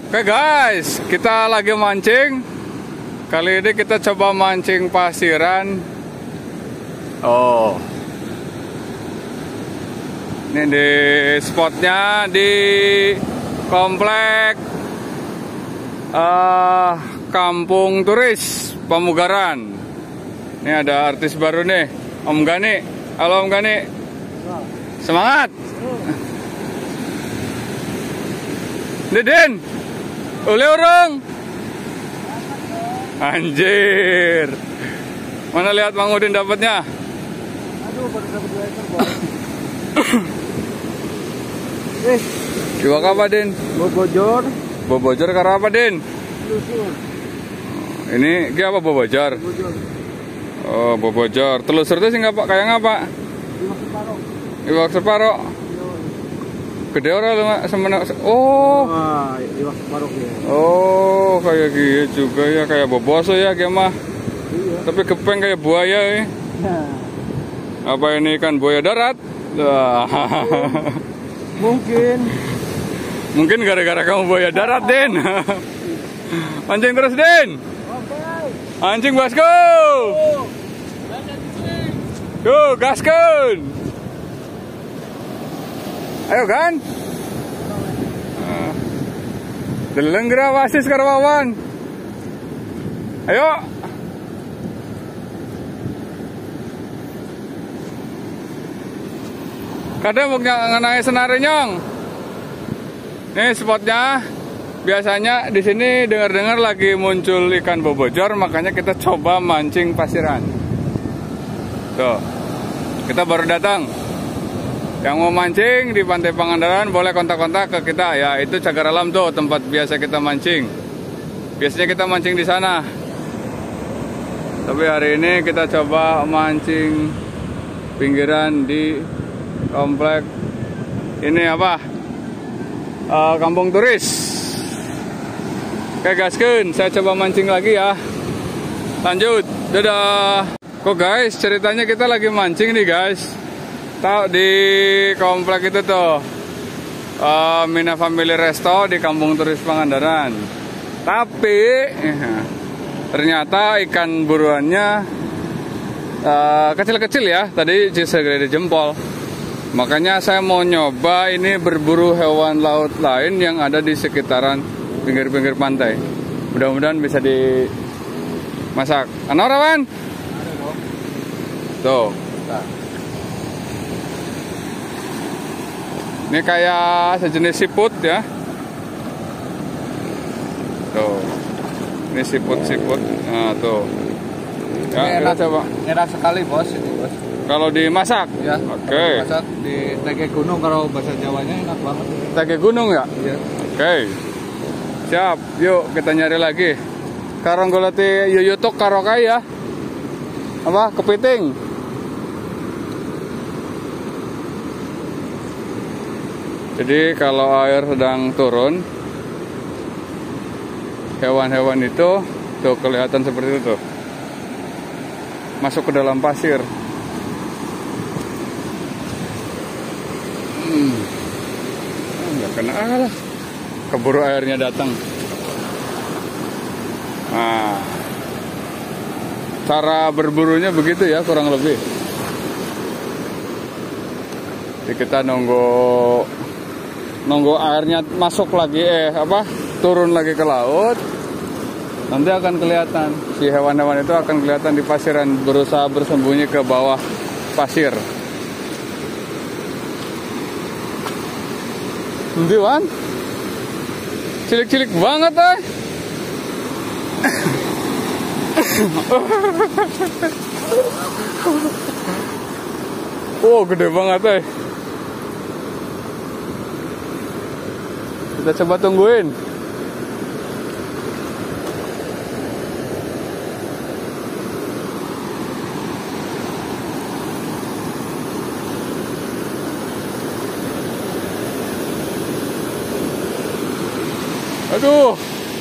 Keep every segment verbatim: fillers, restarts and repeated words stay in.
Oke guys, kita lagi mancing. Kali ini kita coba mancing pasiran. Oh, ini di spotnya di komplek uh, Kampung Turis Pamugaran. Ini ada artis baru nih, Om Gani. Halo Om Gani, semangat. Deden, oleh orang. Anjir. Mana lihat Mang Udin dapatnya? Aduh, baru dapat dua ekor, Bos. Eh, Kiwak apa, Den? bobojor. Bobojor karena apa, Den? Telusur. Ini ki apa bobojor? Bobojor. Oh, bobojor. Telusur itu sih ngapa kayak ngapa? Iwak separuh. Iwak separo. Gede ora lu semena. Oh. Wah, iwak separuh ya. Oh, kayak gitu juga ya, kayak boboso ya kayak mah. Iya. Tapi kepeng kayak buaya ya. Nah, Apa ini ikan buaya darat? Wah. mungkin. Mungkin gara-gara kamu buaya darat, Den. Mancing terus, Den. Oke. Anjing bosku. Tuh, gaskeun. Ayo kan? Deleng geura wasis karwawan. Ayo. Kadang mau ngenai senari nyong. Nih spotnya. Biasanya di sini dengar-dengar lagi muncul ikan bobojor, makanya kita coba mancing pasiran. Tuh, kita baru datang. Yang mau mancing di Pantai Pangandaran boleh kontak-kontak ke kita ya. Itu Cagar Alam tuh tempat biasa kita mancing. Biasanya kita mancing di sana. Tapi hari ini kita coba mancing pinggiran di komplek ini apa? Uh, Kampung Turis. Oke gaskeun, saya coba mancing lagi ya. Lanjut, dadah. Kok guys, ceritanya kita lagi mancing nih guys. Tahu di komplek itu tuh uh, Mina Family Resto di Kampung Turis Pangandaran. Tapi eh, ternyata ikan buruannya kecil-kecil uh, ya. Tadi segede jempol. Makanya saya mau nyoba ini berburu hewan laut lain yang ada di sekitaran pinggir-pinggir pantai. Mudah-mudahan bisa dimasak. Anorawan? Tuh. Ini kayak sejenis siput ya. Tuh. Ini siput-siput. Nah, tuh. Ya, Ini enak, kita coba. enak sekali, Bos, ini, Bos. Kalau dimasak? Ya. Oke. Okay. Masak di tege gunung, kalau bahasa Jawanya enak banget. Tege gunung ya? Iya. Oke. Okay. Siap. Yuk kita nyari lagi. Karang golati yuyutuk karokai ya. Apa? Kepiting. Jadi kalau air sedang turun, hewan-hewan itu tuh kelihatan seperti itu tuh, masuk ke dalam pasir. Hmm. Nggak kena lah, keburu airnya datang. Nah, cara berburunya begitu ya kurang lebih. Jadi kita nunggu nunggu airnya masuk lagi eh apa turun lagi ke laut, nanti akan kelihatan si hewan-hewan itu akan kelihatan di pasiran berusaha bersembunyi ke bawah pasir. Nanti wan cilik-cilik banget eh. Oh gede banget eh. Kita coba tungguin. Aduh.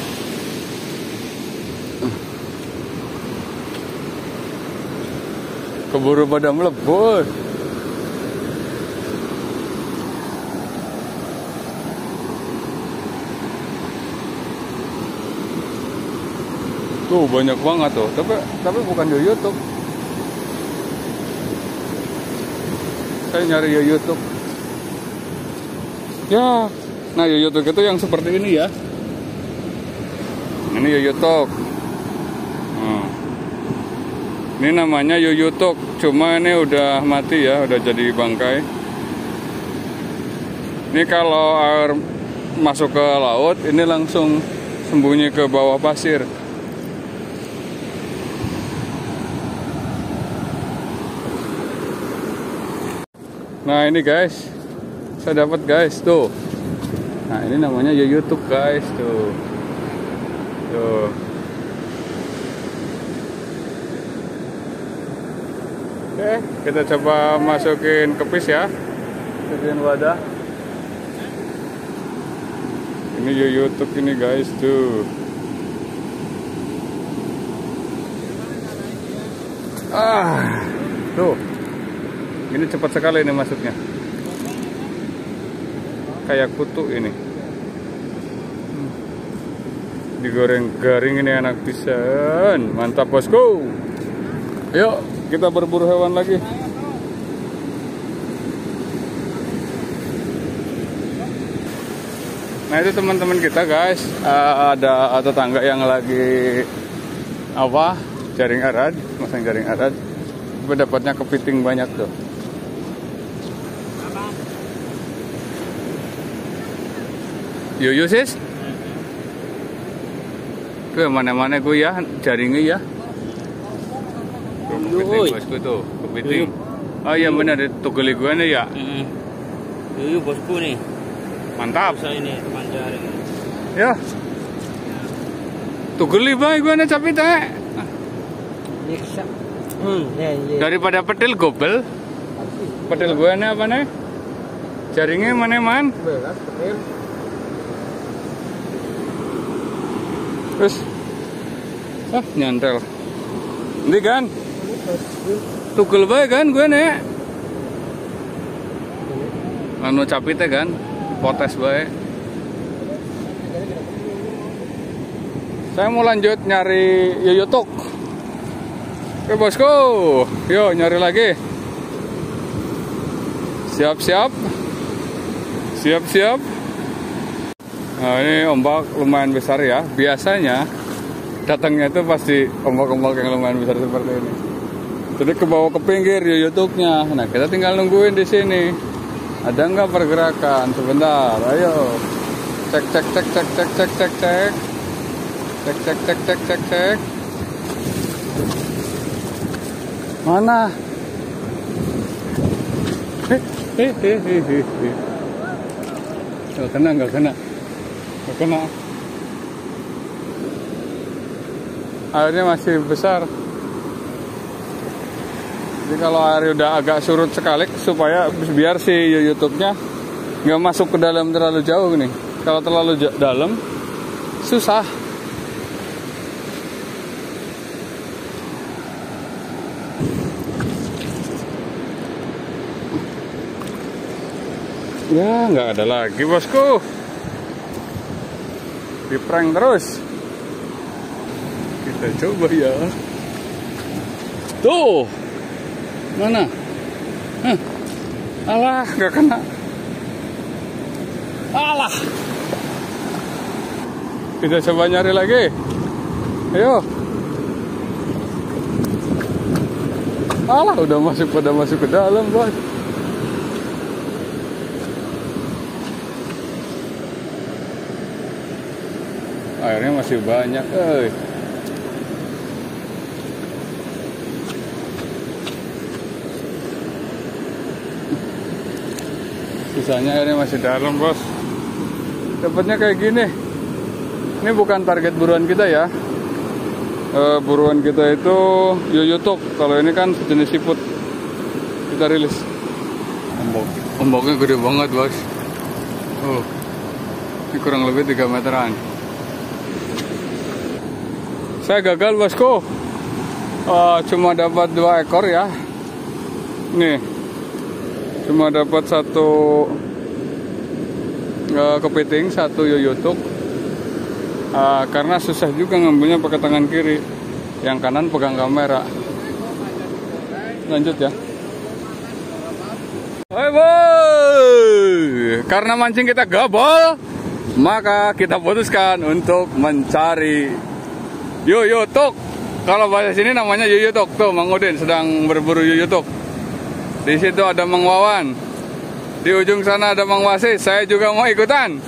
Keburu pada melebur. Tuh banyak banget tuh, tapi tapi bukan yoyotuk. Saya nyari yoyotuk. Ya, nah yoyotuk itu yang seperti ini ya. Ini yoyotuk. Hmm. Ini namanya yoyotuk, cuma ini udah mati ya, udah jadi bangkai. Ini kalau air masuk ke laut, ini langsung sembunyi ke bawah pasir. Nah ini guys, saya dapat guys tuh. Nah ini namanya yoyotuk guys tuh. Tuh. Oke, kita coba masukin ke pis ya. Masukin wadah. Ini yoyotuk ini guys tuh. Ah, tuh. Ini cepat sekali ini masuknya. Kayak kutu ini. Digoreng garing ini enak pisan. Mantap bosku. Ayo kita berburu hewan lagi. Nah itu teman-teman kita guys, uh, ada tetangga yang lagi apa jaring arad, masang jaring arad. Dapatnya kepiting banyak tuh. Yuyu sis, ke mana-mana gue ya jaringnya ya. Tuh, kepiting bosku tuh, kepiting. Oh iya benar, tugeli gue nih ya. Yuyu bosku nih. Mantap. Saya ini teman jaring. Ya. Tugeli bae gue nih capit teh. Hmm, ya, ya. Daripada petil gobel. Petil gue nih apa nih? Jaringnya mana man? Belas petil. Terus, ah nyantel. Ini kan? Tugel bae kan gue nih. Anu capitnya kan? Potes bae. Saya mau lanjut nyari yoyotuk. Oke bosku, yuk nyari lagi. Siap-siap. Siap-siap. Nah ini ombak lumayan besar ya. Biasanya datangnya itu pasti ombak-ombak yang lumayan besar seperti ini. Jadi ke bawah ke pinggir yoyotuknya. Nah kita tinggal nungguin di sini. Ada nggak pergerakan? Sebentar, ayo. Cek cek cek cek cek cek cek cek. Cek cek cek cek cek cek. Mana? Hehehe. Gak kena, gak kena. Gak kena. Airnya masih besar. Jadi kalau air udah agak surut sekali supaya biar si yoyotuknya nggak masuk ke dalam terlalu jauh nih. Kalau terlalu dalam susah. Ya nggak ada lagi bosku. Di prank terus. Kita coba ya. Tuh. Mana? Hah. Alah, nggak kena. Alah. Kita coba nyari lagi. Ayo. Alah, udah masuk pada masuk ke dalam, bos. Airnya masih banyak, eh. Sisanya airnya masih dalam, bos. Dapatnya kayak gini. Ini bukan target buruan kita ya. E, buruan kita itu yoyotuk. Kalau ini kan jenis siput. Kita rilis. Ombok. Omboknya gede banget, bos. Oh. Ini kurang lebih tiga meteran. Saya gagal bosku, uh, cuma dapat dua ekor ya. Nih, cuma dapat satu uh, kepiting, satu yoyotuk. uh, karena susah juga ngambilnya pakai tangan kiri, yang kanan pegang kamera. Lanjut ya. Hai boy, karena mancing kita gabol, maka kita putuskan untuk mencari yuyutuk. Kalau bahasa sini namanya yuyutuk. Tuh Mang Udin sedang berburu yuyutuk. Di situ ada Mang Wawan. Di ujung sana ada Mang Wasis. Saya juga mau ikutan.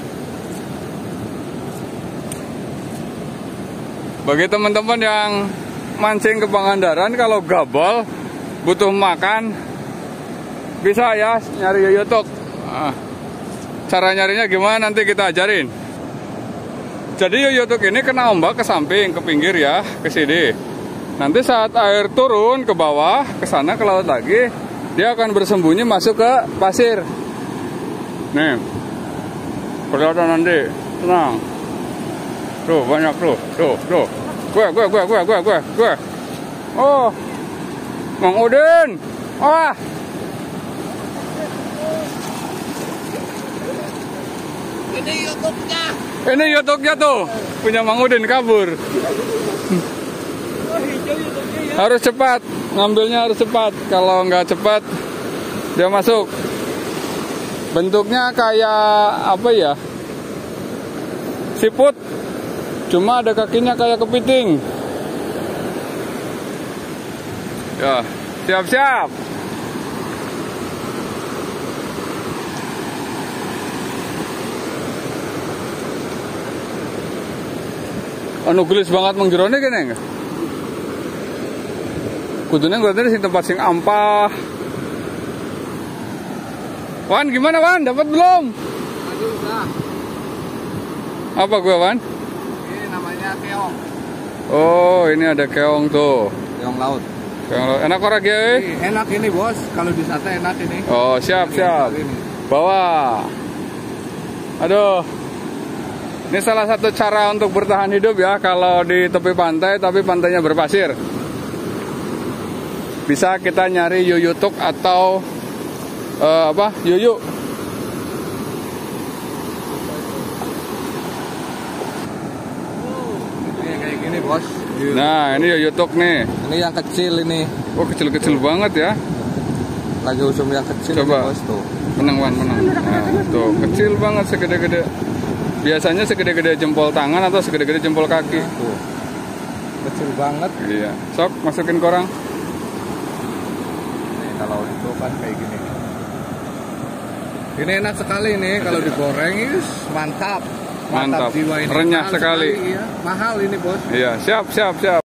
Bagi teman-teman yang mancing ke Pangandaran, kalau gabol butuh makan, bisa ya nyari yuyutuk. Nah, cara nyarinya gimana nanti kita ajarin. Jadi yuyutuk ini kena ombak ke samping, ke pinggir ya, ke sini. Nanti saat air turun ke bawah, ke sana ke laut lagi, dia akan bersembunyi masuk ke pasir. Nih, kelihatan nanti, tenang. Tuh banyak tuh, tuh, tuh. Gue, gue, gue, gue, gue, gue, gue. Oh, Mang Udin, wah. Ini YouTube-nya. Ini YouTube-nya tuh, punya Mang Udin kabur. Harus cepat, ngambilnya harus cepat. Kalau nggak cepat, dia masuk. Bentuknya kayak apa ya? Siput, cuma ada kakinya kayak kepiting. Ya, siap-siap. Anu gelis banget mengjerone kene enggak? Kudunya gue tadi sing tempat sing ampah. Wan, gimana Wan? Dapat belum? Aduh, udah. Apa gue Wan? Ini namanya keong. Oh, ini ada keong tuh. Keong laut. Keong laut. Enak orang ya? Enak ini bos, kalau di sate enak ini. Oh, siap siap. Bawa. Aduh. Ini salah satu cara untuk bertahan hidup ya, kalau di tepi pantai tapi pantainya berpasir. Bisa kita nyari yuyutuk atau uh, apa? Yuyu. Ini kayak gini bos. Nah, ini yuyutuk nih. Ini yang kecil ini. Oh, kecil-kecil banget ya. Lagi usum yang kecil. Coba. Ini, bos tuh. Menang Wan, menang. Nah, tuh kecil banget, segede-gede. Biasanya segede-gede jempol tangan atau segede-gede jempol kaki. Tuh. Kecil banget. Iya. Sok masukin korang. Kalau itu kan kayak gini. Ini enak sekali nih kalau digoreng, is mantap. Mantap. Jiwa ini. Renyah Mahal sekali. sekali ya. Mahal ini bos. Iya, siap, siap, siap.